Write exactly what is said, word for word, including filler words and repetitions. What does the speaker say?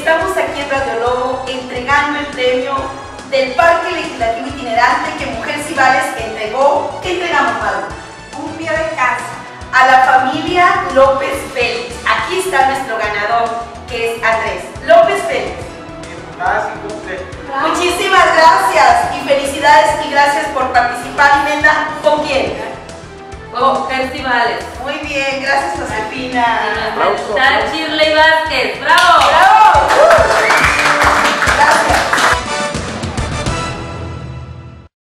estamos aquí en Radio Lobo entregando el premio del Parque Legislativo Itinerante que Mujer Cibales entregó. ¿Qué entregamos, Maru? Un pie de casa. A la familia López Félix. Aquí está nuestro ganador, que es Andrés López Félix. Muchísimas gracias y felicidades y gracias por participar, Imelda. ¿Con quién? Con Mujer Cibales. Muy bien, gracias Josefina. Está Shirley Vázquez. ¡Bravo! ¡Bravo!